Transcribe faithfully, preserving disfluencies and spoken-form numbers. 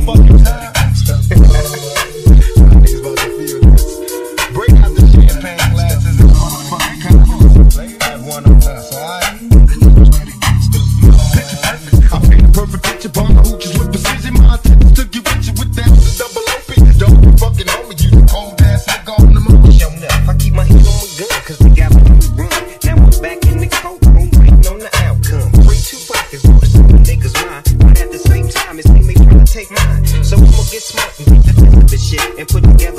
fucking time. Niggas about to feel this. Break out the champagne glasses and motherfucking condoms. Have one of us, alright? Picture perfect. I paint a perfect picture, bomb the hoochies with precision. My attention to get with you with that double O P. Don't be fucking on me, you cold ass nigga on the moon. Show enough. I keep my hands on my gun, cause we got one to run. Now I'm back in the courtroom, waiting on the outcome. Free two pockets, voice of the niggas mine. But at the same time, it's me trying to take mine. So I'm gonna get smart and get the rest of this shit and put together